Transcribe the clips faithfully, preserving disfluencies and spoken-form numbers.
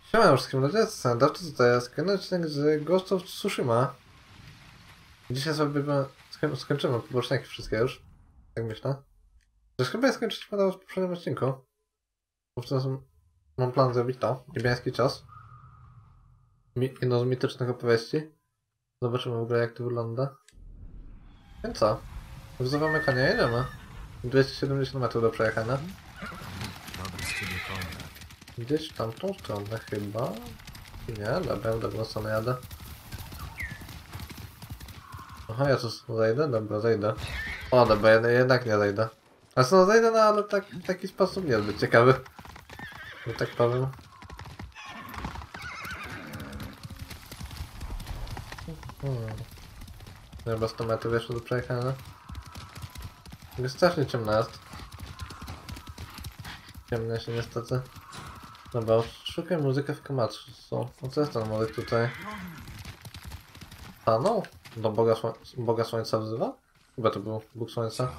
Siema wszystkim ludzie, standardy to jest kolejny odcinek z Ghost of Tsushima. Dzisiaj sobie sko skończymy poboczniaki wszystkie już, tak myślę. Zresztą chyba je skończyliśmy nawet w poprzednim odcinku. Bo w tym mam plan zrobić to, niebiański czas. Mi jedną z mitycznych opowieści. Zobaczymy w ogóle jak to wygląda. Więc co? Wzywamy konia, jedziemy. dwieście siedemdziesiąt metrów do przejechania. Dobry z ciebie konia. Gdzieś w tamtą stronę chyba. Nie, dobra, w dobrą stronę jadę. Aha, ja tu zejdę? Dobra, zejdę. O, dobra, ja jednak nie zejdę. A co, zejdę, no ale tak, w taki sposób niezbyt ciekawy. Że tak powiem. Hmm. Chyba sto metrów jeszcze do przejechania. Jest strasznie ciemno jest. Ciemno się niestety. Dobra, szukaj muzykę w Komatsu. No co jest ten muzyk tutaj? A no, do Boga, Sło Boga Słońca wzywa? Chyba to był Bóg Słońca.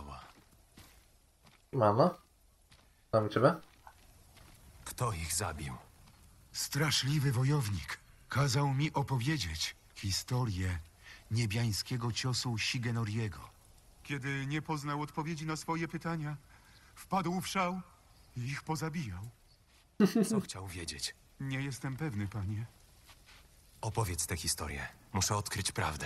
Mama? Mam ciebie? Kto ich zabił? Straszliwy wojownik kazał mi opowiedzieć historię niebiańskiego ciosu Shigenoriego. Kiedy nie poznał odpowiedzi na swoje pytania, wpadł w szał i ich pozabijał. Co chciał wiedzieć? Nie jestem pewny, panie. Opowiedz tę historię. Muszę odkryć prawdę.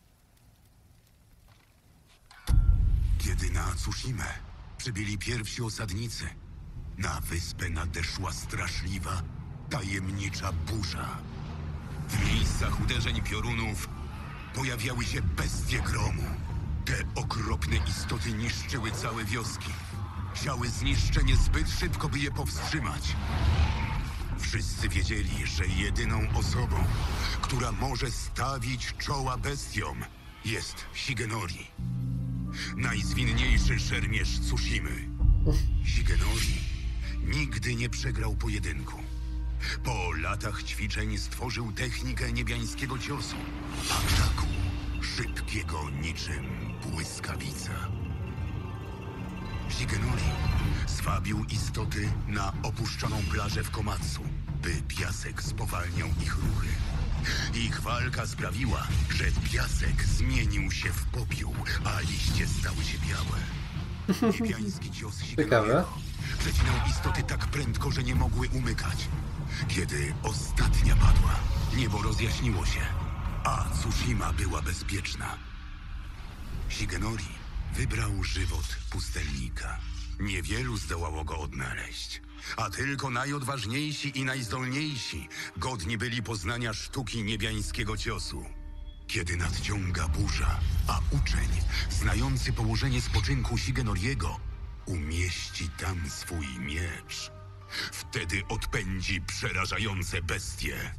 Kiedy na Tsushimę przybyli pierwsi osadnicy, na wyspę nadeszła straszliwa, tajemnicza burza. W miejscach uderzeń piorunów pojawiały się bestie gromu. Te okropne istoty niszczyły całe wioski. Chciały zniszczenie zbyt szybko, by je powstrzymać. Wszyscy wiedzieli, że jedyną osobą, która może stawić czoła bestiom, jest Shigenori. Najzwinniejszy szermierz Tsushimy. Shigenori nigdy nie przegrał pojedynku. Po latach ćwiczeń stworzył technikę niebiańskiego ciosu. Ataku szybkiego niczym błyskawica. Shigenori zwabił istoty na opuszczoną plażę w Komatsu, by piasek spowalniał ich ruchy. Ich walka sprawiła, że piasek zmienił się w popiół, a liście stały się białe. Niebiański cios Shigenoriego przecinał istoty tak prędko, że nie mogły umykać. Kiedy ostatnia padła, niebo rozjaśniło się, a Tsushima była bezpieczna. Shigenori wybrał żywot pustelnika. Niewielu zdołało go odnaleźć, a tylko najodważniejsi i najzdolniejsi godni byli poznania sztuki niebiańskiego ciosu. Kiedy nadciąga burza, a uczeń, znający położenie spoczynku Shigenoriego, umieści tam swój miecz, wtedy odpędzi przerażające bestie.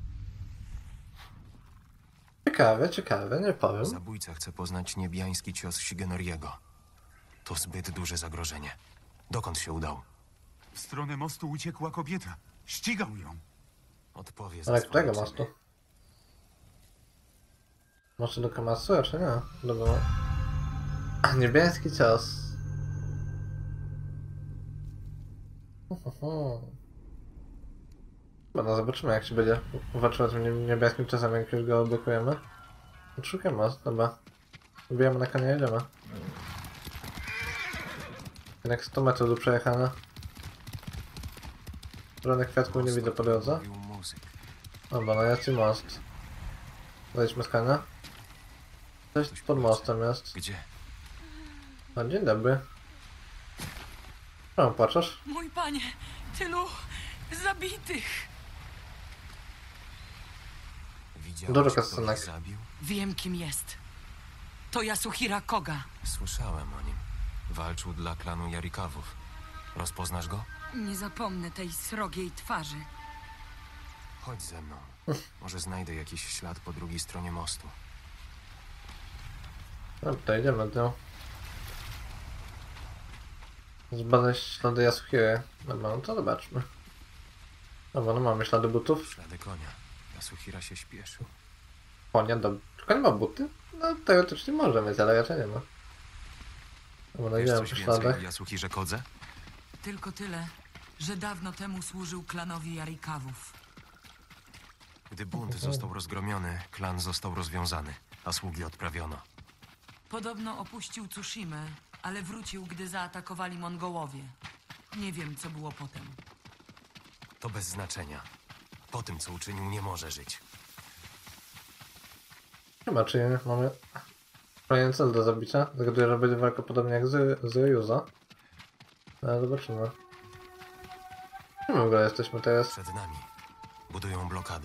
Ciekawe, ciekawe, nie powiem. Zabójca chce poznać niebiański cios Shigenoriego. To zbyt duże zagrożenie. Dokąd się udał? W stronę mostu uciekła kobieta. Ścigał ją. Odpowie za Ale swoje którego czyny. mostu? Może do Komatsu, czy nie? Dobra. Niebiański cios. Dobra, zobaczymy jak się będzie walczyło z tym niebiańskim ciosem, jak już go blokujemy. Szukamy most, dobra. Wbijamy na konia, jedziemy. Jednak sto metrów do przejechania. Żadnych kwiatków nie widzę po drodze. Mówił muzyk. Dobra, no jest i most. Zejdźmy z konia. Coś pod mostem jest. Gdzie? O, dzień dobry. Czemu płaczesz? Mój panie, tylu zabitych. Widziałeś, Dużo kto kastenek. ich zabił? Wiem, kim jest. To Yasuhira Koga. Słyszałem o nim. Walczył dla klanu Yarikawów. Rozpoznasz go? Nie zapomnę tej srogiej twarzy. Chodź ze mną. Może znajdę jakiś ślad po drugiej stronie mostu. No to idziemy do nią. Zbadać ślady Yasuhiry. Dobra, no to zobaczmy. Dobra, no mamy ślady butów. Ślady konia. Yasuhira się śpieszył. Konia, do... Tylko nie ma buty? No teoretycznie może mieć, ale raczej nie ma. Dobra, no Wiesz idziemy po coś więcej o śladach. Yasuhirze Kodze? Tylko tyle, że dawno temu służył klanowi Yarikawów. Gdy bunt został rozgromiony, klan został rozwiązany, a sługi odprawiono. Podobno opuścił Tsushimę, ale wrócił, gdy zaatakowali Mongołowie. Nie wiem, co było potem. To bez znaczenia. Po tym, co uczynił, nie może żyć. Chyba, czyli mamy kolejny cel do zabicia. Zgaduję, że będzie walka podobnie jak z, z Ryuza. Ale zobaczymy. Gdzie my w ogóle jesteśmy teraz? Przed nami. Budują blokadę.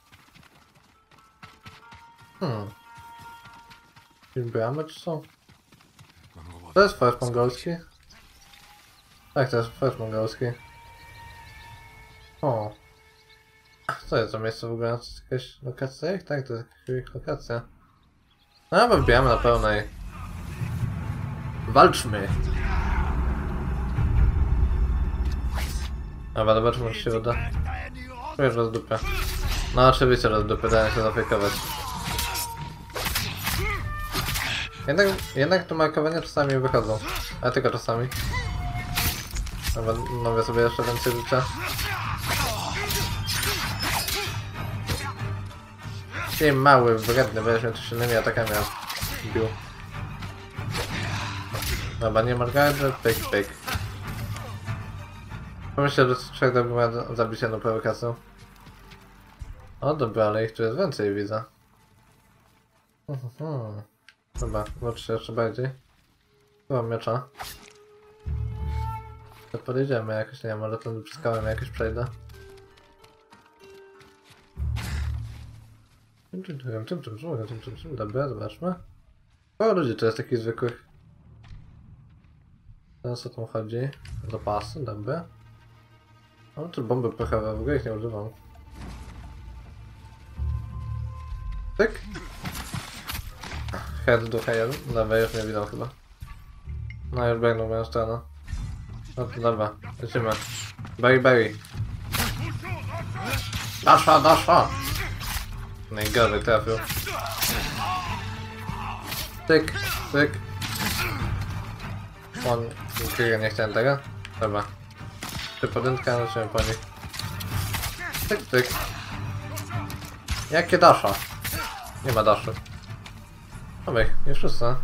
Hmm. Jakieś bramy czy są? Mongołowie To jest fort mongolski? Tak, to jest fort mongolski. O. Co jest to miejsce w ogóle? To jest jakaś lokacja? Tak, to jest jakaś lokacja. No, bo wbijamy na pełnej. Walczmy! Dobra, zobaczymy, czy się uda. Już rozdupę. No oczywiście rozdupę, daję się zafejkować. Jednak, jednak tu markowania czasami wychodzą. Ale tylko czasami. Dobra, mówię sobie jeszcze więcej życia. Ty mały, wredny, weźmie tu silnymi atakami bił. Dobra, nie markałem, że pyk, pyk. Pomyślę, że trzech dobry ma zabić jedną prowokacją. O dobra, ale ich tu jest więcej, widzę. Mhm. Dobra, zobaczcie jeszcze bardziej. Tu mam miecza. To podejdziemy jakoś, nie wiem, może ten przy skałami jakoś przejdę. Czym, czym, czym, czym, czym, czym, czym, czym, czym, dobra, zobaczmy. O, ludzi to jest takich zwykłych. Teraz o tym chodzi. Zapasy, dobra. O, tu bomby pechowe, w ogóle ich nie używam. Tyk. Head do hair. Dobra, już mnie widzą chyba. No już biegną w moją stronę. No to dobra, lecimy. Berry, berry. Dasza, dasza! No i gorzej trafił. Tyk, tyk. On, ukryje, nie chciałem tego. Dobra. Trzy podynka, lecimy po nich. Tyk, tyk. Jakie dasza? Nie ma daszy. Dobra, już wszyscy.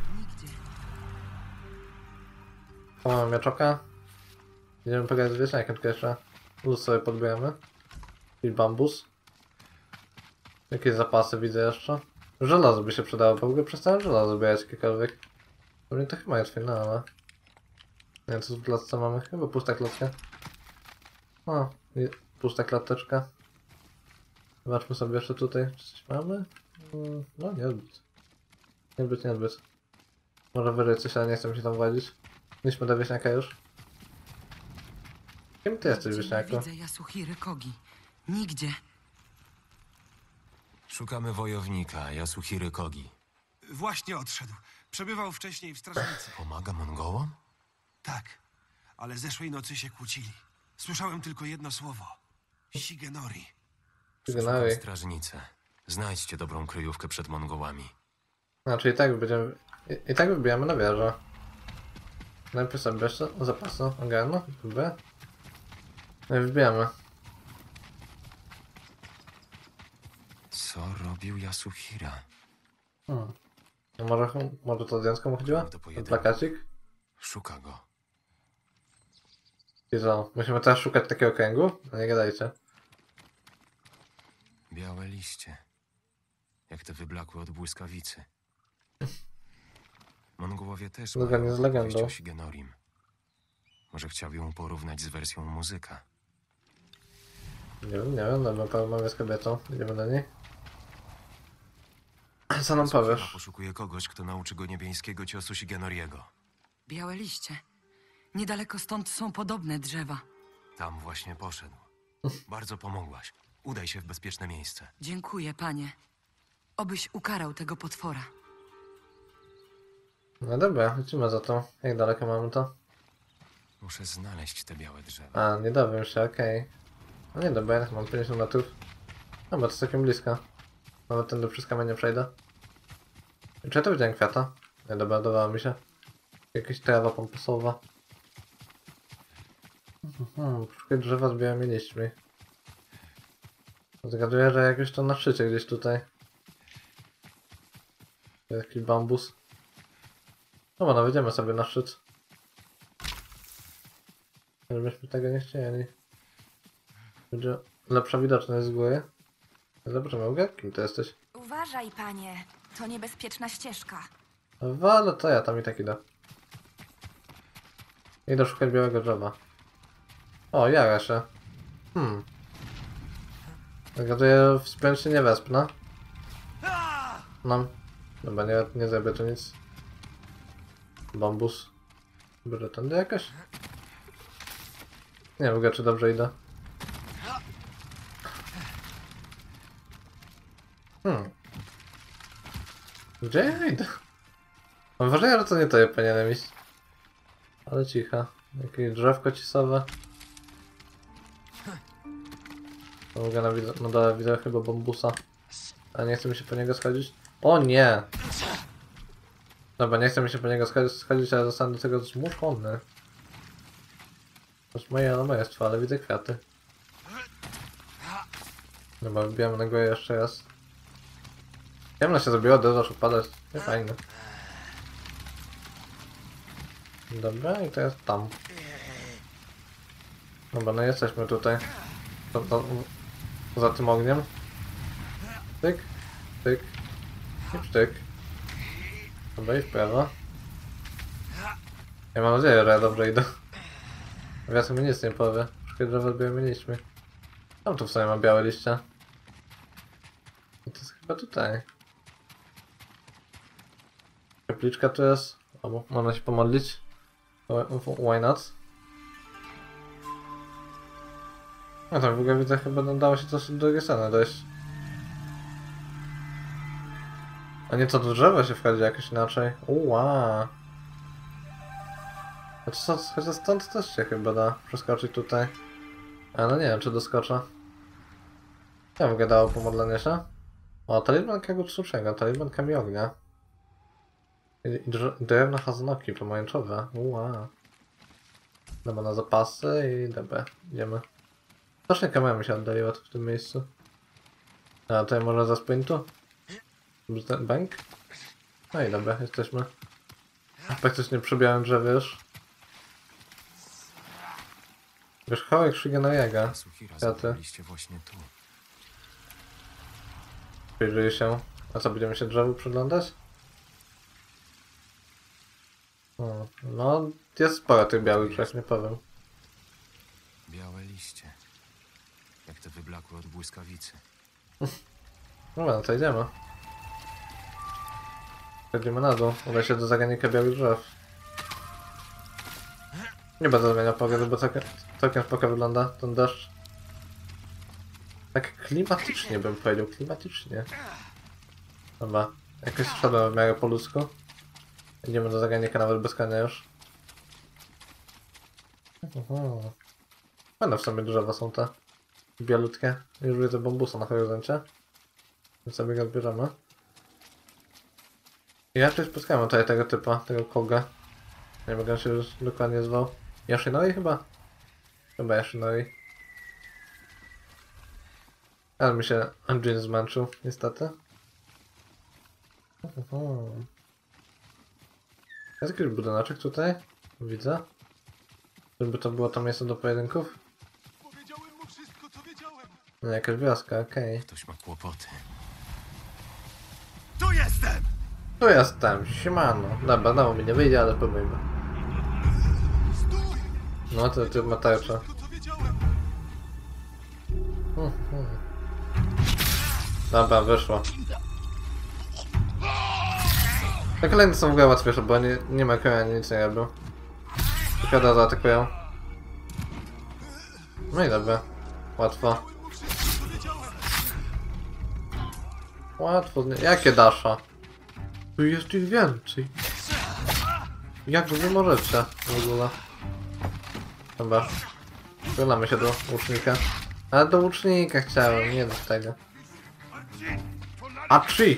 Tu mamy mieczoka. Idziemy pogadać z wieśniakiem tylko jeszcze. Luz sobie podbijemy. I bambus. Jakieś zapasy widzę jeszcze. Żelazo by się przydało, bo w ogóle przestałem żelazo zbierać jakiekolwiek. Pewnie to chyba jest fajne, ale... Nie wiem co w klatce mamy, chyba pusta klatka. O, i pusta klateczka. Zobaczmy sobie jeszcze tutaj, czy coś mamy? Mm, no niezbyt. Niezbyt, niezbyt. Może wyżej coś, ale nie chcę mi się tam władzić. Idźmy do wieśniaka już. Kim ty jesteś, Nigdzie nie wieśniaku? widzę Yasuhiro Kogi. Nigdzie. Szukamy wojownika, Yasuhiro Kogi. Właśnie odszedł. Przebywał wcześniej w strażnicy. Pomaga Mongołom? Tak, ale zeszłej nocy się kłócili. Słyszałem tylko jedno słowo. Shigenori. Szukam Sygnałi. strażnicę. Znajdźcie dobrą kryjówkę przed Mongołami. Znaczy i tak będziemy... I, i tak wybijamy na wieżę. Najpierw sobie jeszcze zapasy ogarnę, dobra. No i wbijamy. Co robił Yasuhira? Hmm. No może, może to zdjęcko mu chodziło? Do Ten pojedynku. plakacik? Szuka go. I co? Musimy teraz szukać takiego kręgu? No nie gadajcie. Białe liście. Jak te wyblakłe od błyskawicy. Mongołowie też Zgodnie mają z legendą. opowieść o Shigenorim. Może chciał ją porównać z wersją muzyka. Nie wiem, nie wiem, dobra, porozmawiam z kobietą. Idziemy do niej. Co nam Yasuhira powiesz? poszukuje kogoś, kto nauczy go niebiańskiego ciosu Shigenoriego. Białe liście. Niedaleko stąd są podobne drzewa. Tam właśnie poszedł. Bardzo pomogłaś. Udaj się w bezpieczne miejsce. Dziękuję, panie. Obyś ukarał tego potwora. No dobra, lecimy za to. Jak daleko mamy to? Muszę znaleźć te białe drzewa. A, nie dowiem się, okej. No nie dobra, mam pięćdziesiąt metrów. No bo to jest całkiem blisko. Nawet tędy przez kamienie przejdę. Czy ja to widziałem kwiata? Nie dobra, dawało mi się. Jakaś trawa pomposowa. Mhm, szukaj drzewa z białymi liśćmi. Zgaduję, że jakoś to na szczycie gdzieś tutaj. Jakiś bambus. No, no, wejdziemy sobie na szczyt. Żebyśmy tego nie chcieli. Będzie lepsza widoczność z góry. Zobaczymy, Uga, kim ty jesteś? Uważaj, panie. To niebezpieczna ścieżka. Ale to ja tam i tak idę. Idę szukać białego drzewa. O, ja się. Hmm. Zgaduję, wspiąć się nie wespnę. No. Dobra, nie, nie zrobię tu nic. Bambus. Może tędy jakaś? Nie wiem, czy dobrze idę. Hmm. Gdzie ja idę? Mam wrażenie, że to nie to ja powinienem iść. Ale cicha. Jakieś drzewko cisowe. Mogę na, na dole widzę chyba bambusa. A nie chce mi się po niego schodzić? O nie! Dobra, nie chce mi się po niego schodzić, schodzić ale zostanę do tego zmuszony. To jest moje elemeństwo, ale widzę kwiaty. Dobra, wbijamy na górę jeszcze raz. Ciemno się zrobiło, deszcz zaczął padać. Nie fajne. Dobra, i to jest tam. Dobra, no jesteśmy tutaj. To, to, za tym ogniem. Tyk, tyk i psztyk. Dobra, i w prawo. Ja mam nadzieję, że ja dobrze idę. Wiatr mi nic nie powie. Wszystkie drzewa zbijemy liśćmi. Tam tu w sumie mam białe liście. I to jest chyba tutaj. Kapliczka tu jest. O, można się pomodlić. Why not? No tak, w ogóle widzę, chyba dało się coś do drugiej strony dojść. A nie, to do drzewa się wchodzi jakoś inaczej. Uła. Chociaż stąd też się chyba da przeskoczyć tutaj. A no nie wiem, czy doskoczę. Ja bym gadało pomodlenie się. O, talizman Kagutszuczego, talizman Kamień Ognia. I, i drze drewne haznoki pomarańczowe. Uła. Dobra, na zapasy i dobra, idziemy. Strasznie kamera mi się oddaliła tu w tym miejscu. A tutaj może za sprintu? Bank? No i dobra, jesteśmy. Praktycznie przy białym drzewie już. Wierzchołek Shigenoriego. Kwiaty. właśnie tu. Przyjrzyj się. A co, będziemy się drzewu przyglądać? O, no, jest sporo tych białych drzew, nie powiem. Białe liście. Jak te wyblakłe od błyskawicy. Dobra, no to idziemy. Chodzimy na dół. Uda się do zagadnika białych drzew. Nie będę zmieniał pogody, bo całkiem, całkiem spoko wygląda ten deszcz. Tak klimatycznie bym powiedział, klimatycznie. Dobra, jakoś szedłem w miarę po ludzku. Idziemy do zagadnika nawet bez konia już. Uhu. Będą w sobie drzewa są te bielutkie. Już widzę bambusa na horyzoncie. Więc sobie go odbierzemy. I raczej spotkałem tutaj tego typa, tego koga. Nie wiem, jak on się już dokładnie zwał. Yoshinori chyba? Chyba Yoshinori. Ale mi się Jin zmęczył, niestety. Uhu. Jest jakiś budyneczek tutaj? Widzę. Żeby to było to miejsce do pojedynków? Powiedziałem mu wszystko, co wiedziałem. No jakaś wioska, okej. Okay. Ktoś ma kłopoty. Tu jestem! Tu jestem, siemano. Dobra, no mi nie wyjdzie, ale próbujmy. No to ty ma tarczę. Wszystko, co wiedziałem. Hmm, hmm. Dobra, wyszło. Te kolejne są w ogóle łatwiejsze, bo nie, nie ma konia, nic nie robią. Tylko od razu atakują. No i dobra. Łatwo. Łatwo. Jakie dasza? Tu jest ich więcej. Jak wy nie możecie w ogóle? Dobra. Wyglądamy się do łucznika. Ale do łucznika chciałem, nie do tego. A trzy!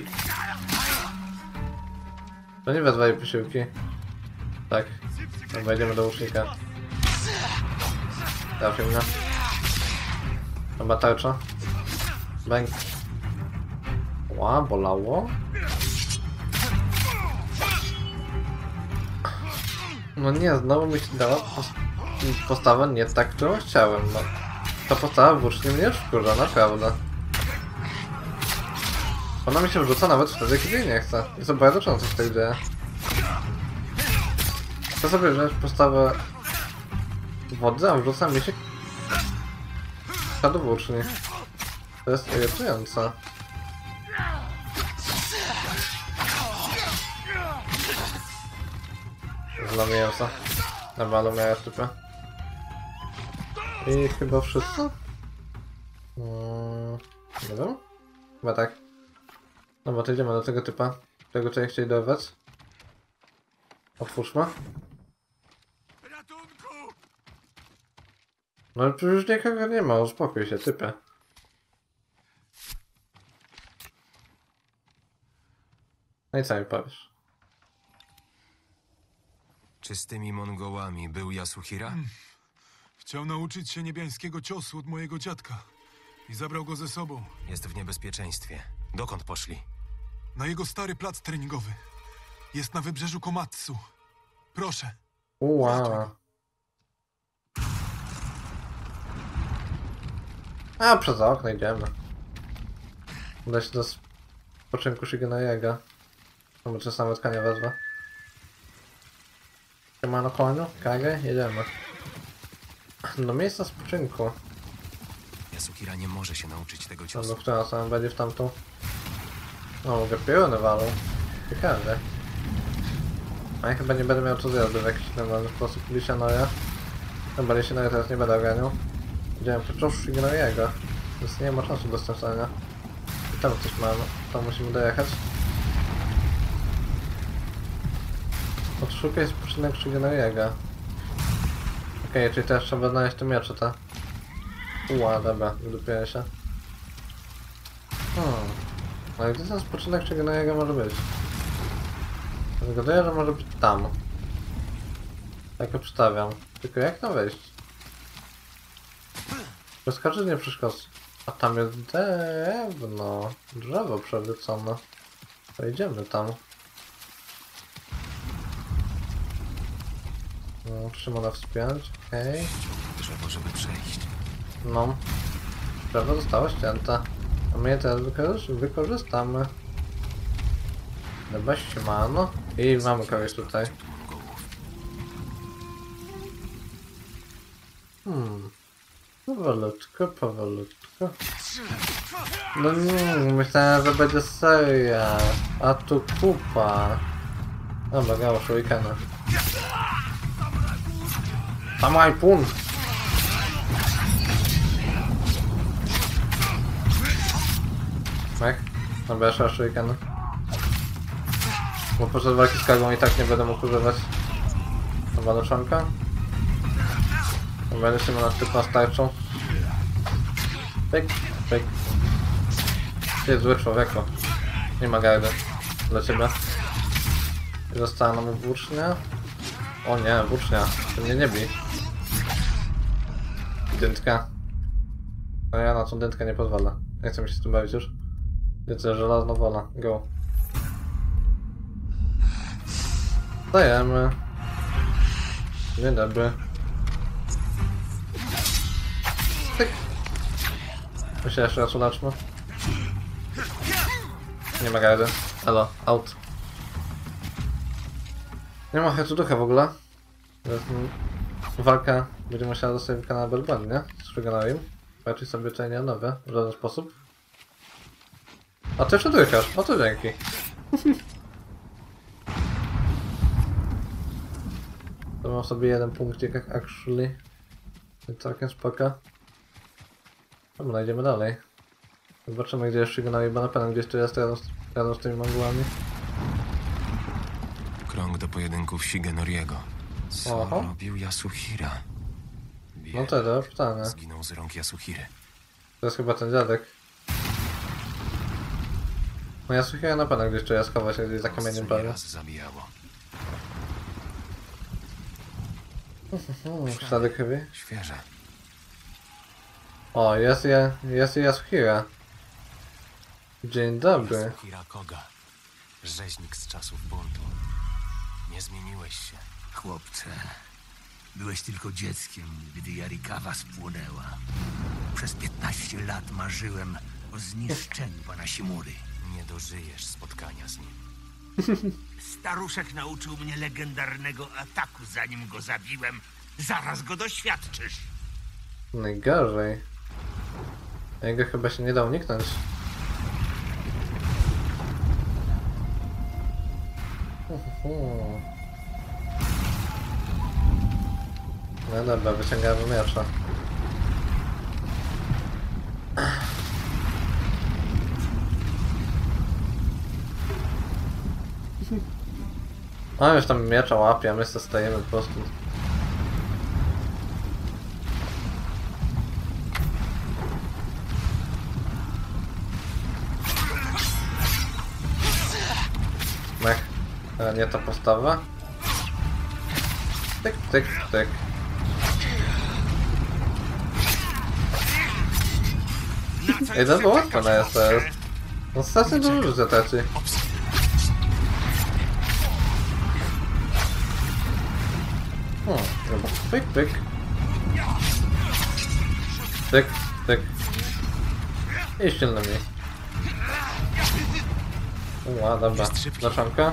To nie wezwali posiłki. Tak. No, wejdziemy do łucznika. Trafił mnie. Chyba tarcza. Bęk. Ła, bolało. No nie, znowu mi się dała pos- postawa nie tak, którą chciałem. No. Ta postawa włócznie mnie wkurza, naprawdę. Ona mi się wrzuca nawet wtedy, kiedy jej nie chce. I to bardzo często się tak dzieje. Chcę sobie wziąć postawę wody, a wrzuca mi się do włóczni. To jest irytujące. Zlamiłem się. Dobra, ale miałem typy. I chyba wszyscy? Hmm, nie wiem. Chyba tak. Dobra, to idziemy do tego typa. Tego, co ja chcieli dorwać. Otwórzmy. Ratunku! No przecież nikogo nie ma, uspokój się, typie. No i co mi powiesz? Czy z tymi Mongołami był Yasuhira? Chciał nauczyć się niebiańskiego ciosu od mojego dziadka i zabrał go ze sobą Jest w niebezpieczeństwie. Dokąd poszli? na jego stary plac treningowy. Jest na wybrzeżu Komatsu. Proszę. Uła. A, przez okno idziemy. Uda się do spoczynku Shigenoriego. No bo czas nawet konia wezmę. Siemano koniu, kagę, jedziemy. Do miejsca spoczynku. Yasuhira nie może się nauczyć tego No ciosu. do która sama będzie w tamtą. No, mogę piorunę walą. Ciekawe. A ja chyba nie będę miał co zjadł w jakiś normalny sposób Lisionoja. Chyba Lisionoja teraz nie będę oganiał. Idziemy po prostu Shigenoriego. Więc nie ma czasu do stracenia. I tam coś mamy. Tam musimy dojechać. Odszukaj spoczynek Shigenoriego. Okej, okay, czyli teraz trzeba znaleźć te miecze, te. Ła, dobra, wydupiłem się. Hmm. No i gdzie ten spoczynek Shigenoriego może być? Zgaduję, że może być tam. Tak obstawiam. Tylko jak tam wejść? Przeskoczyć nie przeszkodzi. A tam jest drewno. Drzewo przewrócone. Wejdziemy tam. No, trzymana wspiąć, okej. Okay. Drzewo, żeby przejść. No. Drzewo zostało ścięte. A my je teraz wykorzy wykorzystamy. Dobra, siemano. I mamy kogoś tutaj. Hmm. Powolutku, powolutku. No nie, myślałem, że będzie seria. A tu kupa. Dobra, gało shurikena. Samaj pun! Jak? Dobra, jeszcze shurikena. Bo podczas walki z Kagą i tak nie będę mógł używać. Dobra, doszanka. Dobra, lecimy na typa starczą. Pyk, pyk. Ty zły człowieku. Nie ma gardy. Dla ciebie. I została nam włócznia. O nie, włócznia. To mnie nie bij. Dętka. No ja na tą dętkę nie pozwolę. Nie chcę mi się z tym bawić już. Wiecie, żelazna wola. Go. Dajemy. Dzień dobry. Tyk. My się jeszcze raz uleczmy. Nie ma gardy. Elo, out. Nie ma chyba ducha w ogóle. Walka będzie musiała zostać wykonana bezbłędnie z Shigenoriim. Raczej sobie tutaj nie odnowię w żaden sposób. A ty jeszcze dychasz, o to dzięki. To mam sobie jeden punkcik jak actually. Więc całkiem spoko. Dobra, idziemy dalej. Zobaczymy gdzie jest Shigenori, bo na pewno gdzieś tu jest razem z, razem z tymi Mongołami. Krąg do pojedynków Shigenoriego. Co Oho. robił Yasuhira? No to jest pytanie. Zginął z rąk Yasuhiry. To jest chyba ten dziadek. No ja słuchaj na pewno gdzieś tu jest, schowa się gdzieś za kamieniem pewnie. Raz zabijało. Hmm, ślady krwi. Świeże. O, jest je, jest Yasuhira. Dzień dobry. Yasuhira Koga, rzeźnik z czasów buntu. Nie zmieniłeś się. Chłopcze, byłeś tylko dzieckiem, gdy Yarikawa spłonęła. Przez piętnaście lat marzyłem o zniszczeniu pana Shimury. Nie dożyjesz spotkania z nim. Staruszek nauczył mnie legendarnego ataku, zanim go zabiłem. Zaraz go doświadczysz. Najgorzej. Jego chyba się nie da uniknąć. Uhuhu. No dobra, wyciągamy miecza. O, już tam miecza łapie, a my sobie stajemy po prostu. Mech, ale nie ta postawa. Tyk, tyk, tyk. Ej, to było łatwo na S S. No strasznie dużo życia traci. Hmm, dobra. Pyk, pyk. Tyk, tyk. I silny mi. Ła, dobra. Zaczanka.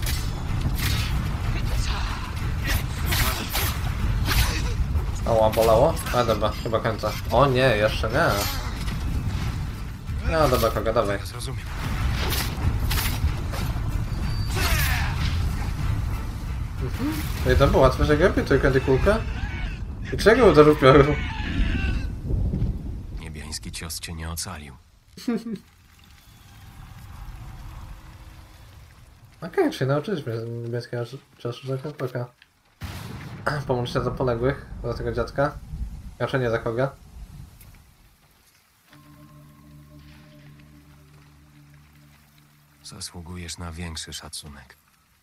Ała, bolało? A dobra, chyba końca. O nie, jeszcze nie. No dobra, kogo, dawaj. Zrozumiem. I to było łatwe, że gapi tylko nie kulka? I czego uderzył pioru? Niebiański cios cię nie ocalił. Okej, czyli nauczyliśmy się niebieskiego czasu za kogoś. Pomóżcie za poległych, za tego dziadka. Raczej nie za kogo. Zasługujesz na większy szacunek.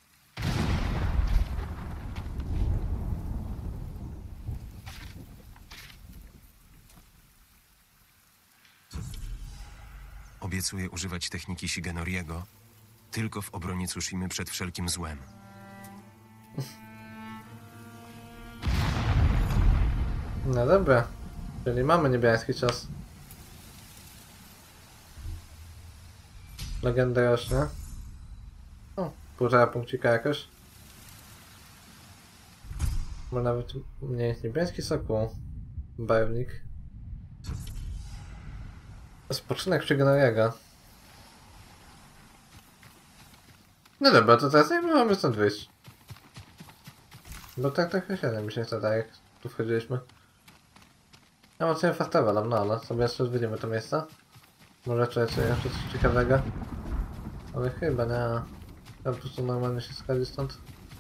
Obiecuję używać techniki Shigenoriego tylko w obronie Tsushimy przed wszelkim złem. No dobra. Czyli mamy niebiański czas. Legenda rośnie. O, półtora punkcika jakoś. Bo nawet nie niebiański sokół. Barwnik. Spoczynek Shigenoriego. No dobra, to teraz jak my mamy stąd wyjść? Bo tak trochę średnio mi się chce, tak jak tu wchodziliśmy. Ja mam sobie fast travelem, no ale sobie jeszcze odwiedzimy to miejsce. Może czujecie jeszcze coś ciekawego. Ale chyba nie. Ja po prostu normalnie się schodzi stąd.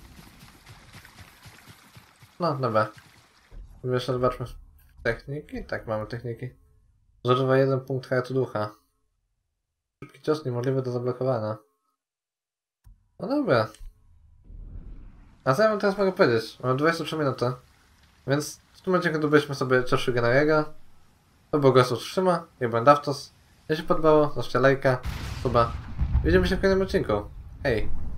No dobra. Jeszcze zobaczmy techniki. Tak, mamy techniki. Zużywa jeden punkt hartu ducha. Szybki cios niemożliwy do zablokowania. No dobra. A co ja wam teraz mogę powiedzieć? Mam dwadzieścia trzy minuty. Więc w tym momencie, gdy byliśmy sobie coś Shigenoriego, to był Ghost of Tsushima, ja byłem Daftos. Jeśli się podobało, zostawcie lajka, suba. Widzimy się w kolejnym odcinku. Hej!